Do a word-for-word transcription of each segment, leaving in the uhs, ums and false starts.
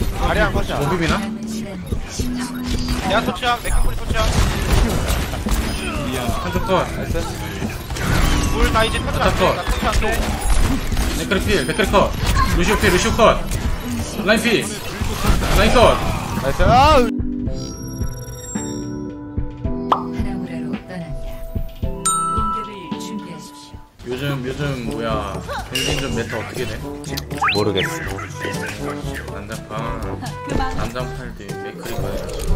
아리안 컷이야. 뭐 비비나? 내가 터치야. 맥크풀이 터치야. 한쪽 컷. 나이스. 물나 이제 터치 안 돼. 나 터치 안 돼. 맥크리 필, 맥크리 컷. 루시오 필, 루시오 컷. 라인 필. 라인 컷. 나이스. 아! 하나무라로 떠납니다. 공격을 준비하십시오. 요즘 요즘 뭐야 벨링전 메타 어떻게 돼? 모르겠어. 난장판 난장팔 때 맥크리 가야지.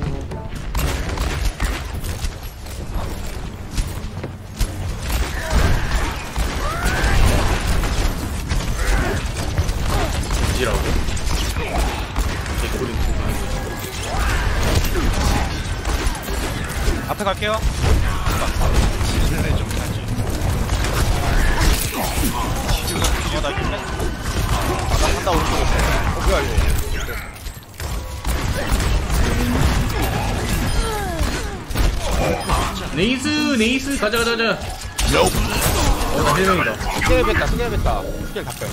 지라고? 개꿀인 앞에 갈게요. 어, 나 죽네. 아, 나 간다, 오른쪽으로. 어, 뭐야, 이거. 네이스 네이스 가자 가자 가자. 어나 헬명이다. 스킬 뱉다, 스킬 뱉다. 스킬 다 빼.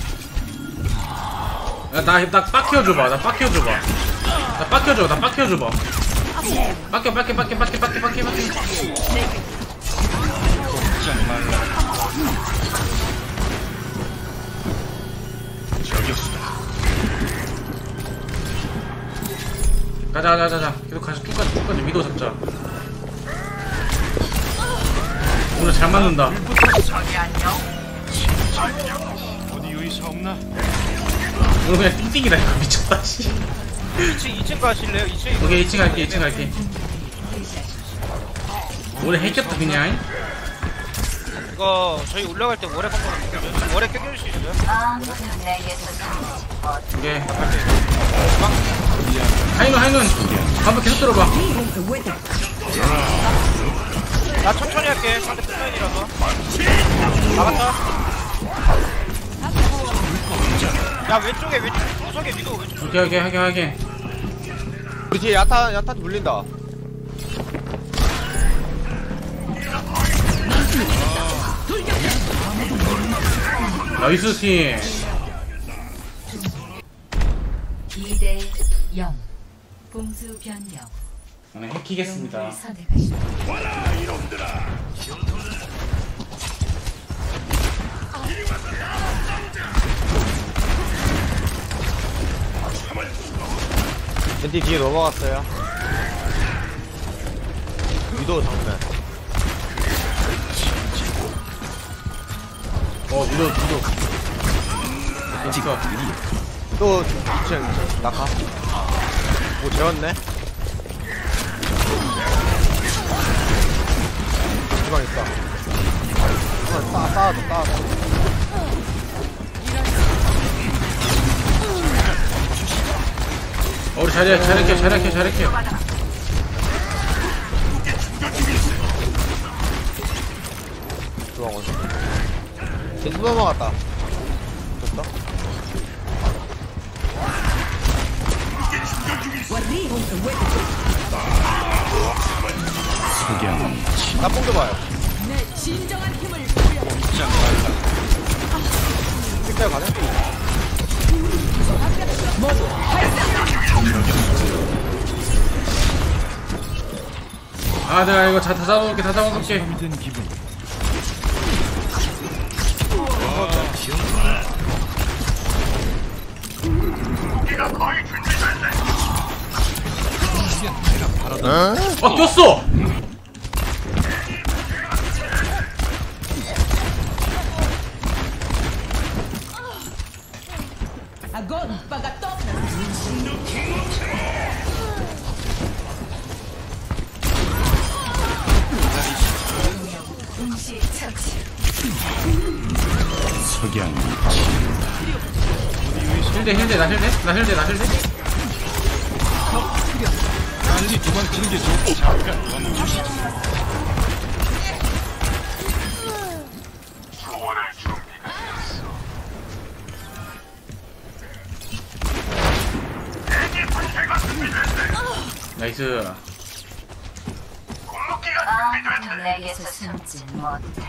야나나 빡켜줘봐 나 빡켜줘봐 나 빡켜줘 나 빡켜줘봐 빡켜 빡켜 빡켜 빡켜 빡켜 빡켜 빡켜. 가자 가자 가자 계속 가자 쭉 가자 쭉 가자 위도 잡자. 오늘 잘 맞는다. 어디 의사 없나? 오늘 그냥 띵띵이다 이거 미쳤다 씨. 이 층, 이 층 가실래요? 이 층. 오케이 이 층 갈게 이 층 갈게. 오늘 해켰다 그냥. 이거, 저희 올라갈 때 월에 한번 껴줘요. 월에 껴줄 수 있어요? 오케이 하이눈 하이눈 한번 계속 들어봐. 나 천천히 할게. 상대 풀라인이라서. 나갔다. 야, 왼쪽에, 왼쪽, 구석에 위도, 왼쪽. 오케이 오케이 하게 하게. 우리 뒤에 야타, 야타 물린다. 나이스 팀. 이 대 영. 공수 변경. 오늘 해키겠습니다. 영웅을 선택하십시오. 겐디 뒤에 넘어갔어요. 위도 정면. 어 위도 위도 괜찮아. 또 이 층, 이 층. 낙하. 오, 재웠네. 주방 있다. 주방 쌓아, 쌓아줘, 쌓아줘. 어 우리 잘해 잘할게 잘할게 잘할게. 주방 원수. 겐디 또 넘어갔다. 됐다. 나뽕 좀 봐요. 픽타일 가네? 아 내가 이거 다, 다 잡아볼게 다 잡아볼게. 된 기분. 어 꼈어. 석양. 힐대 힐대 나 힐대 나 힐대 나 힐대. 빨리 도망치는 게 좋고 잠깐 멈추시죠. 나이스. 내게서 숨지 못해.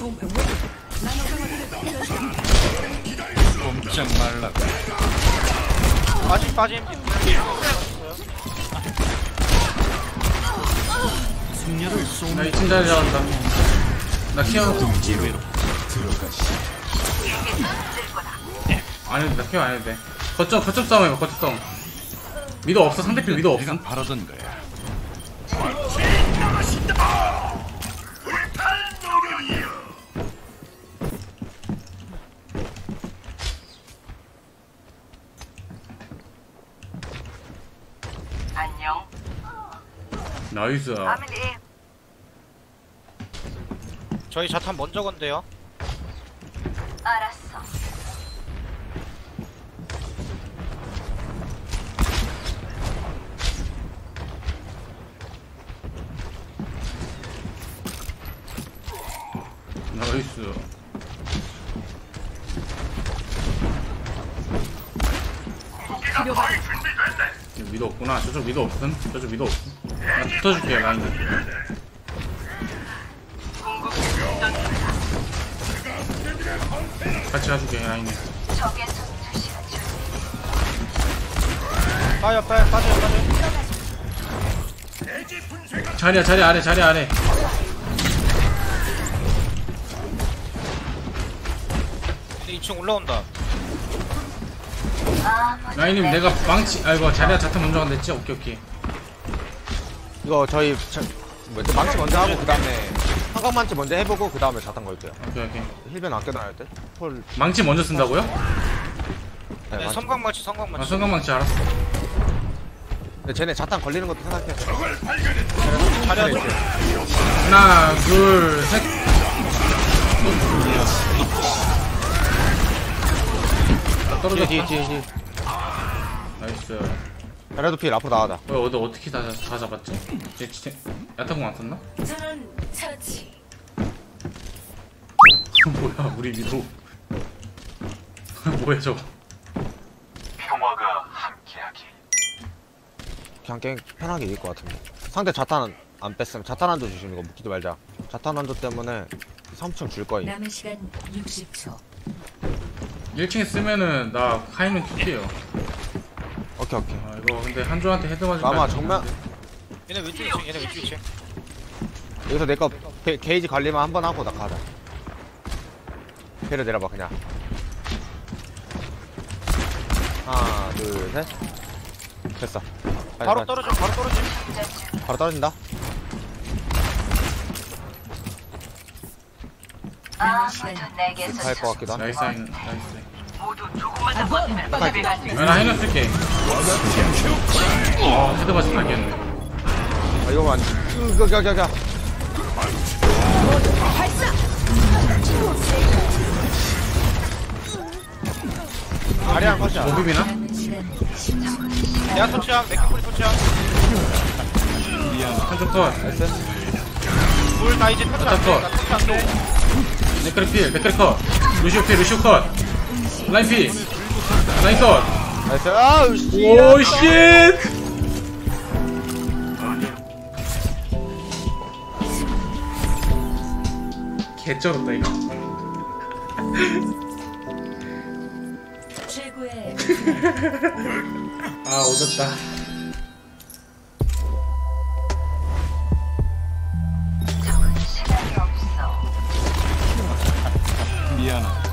꼼짝 말라고. 빠짐 빠짐. 승려를 나 쏘는 이 팀 자리 잡았다. 나 케어. 기회로 들어가시. 안 해도 돼. 나 케어 안 해도 돼. 거점, 거점 싸움 해봐, 거점 싸움. 미도 없어, 상대편 미도 없어. 내가 바라던 거야. 안녕. 나이스. 저희 자탄 먼저 건데요. 알았어. 나이스. 미도 없구나. 저쪽 미도 없음. 저쪽 미도 없음. 나 붙어줄게, 라인. 같이 가줄게, 라인에. 빠져 빠져 빠져 빠져. 자리야, 자리 아래, 자리 아래. 근데 이 층 올라온다. 라인님, 내가 망치, 아이고, 자리야 자탄 먼저 간댔지? 오케이, 오케이. 이거 저희 저, 뭐, 망치 먼저 하고 그 다음에 한강만치 먼저 해보고 그 다음에 자탄 걸게요. 오케이, 오케이. 힐변 아껴놔야 돼. 폴. 망치 먼저 쓴다고요? 네, 네, 망치. 섬광마치 아, 섬광마치. 성광망치 알았어. 근데 쟤네 자탄 걸리는 것도 생각해. 자리야 좀. 하나, 둘, 셋. 떨어졌다. 뒤에 뒤에 뒤에. 나이스. 자리도 필 앞으로 나가자. 왜 어디 어떻게 다, 다 잡았지? 쟤 진짜 야타공 안 썼나? 저는 처치. 뭐야 우리 미도. 뭐야 저거. 그냥 게임 편하게 이길 것 같은데. 상대 자탄 안 뺐으면 자탄 한조 주시면 이거 묶기도 말자. 자탄 한조 때문에 삼 층 줄 거임. 남은 시간 육십 초. 일 층에 쓰면은 나 카이는 킬게요. 오케이 오케이. 아 이거 근데 한조한테 헤드 맞을 아마 정면 얘네 왼쪽 이 층 얘네 왼쪽 이 층. 여기서 내거 게이지 관리만 한 번 하고 나 가자. 배를 내려봐 그냥. 하나 둘 셋. 됐어. 빨리, 바로 빨리. 떨어져 바로 떨어져. 바로 떨어진다. 남은 시간 내게서 갈 것 같기도 하고. 나이스 하이는 나이스. 갈게. 아, 나 하이는 쓸게. 어 헤드 맞으면 알겠네. 아, 이거만. 으, 가, 가, 가. 아리랑 컷이야. 뭐 비비나? 남은 시간 십 초. 내가 터치함 맥크풀이 터치함. 한조 컷. 나이스. 물나 이제 터치 안 돼. 나 터치 안 돼. 네크리 필, 네크리 컷. 루시오 필, 루시오 컷. 라인 필. 라인 컷. 나이스. 아우, 씨. 오 쉣. 개쩔었다 이거. 최고의 아 오졌다. 적은 시간이 없어. 미안하다.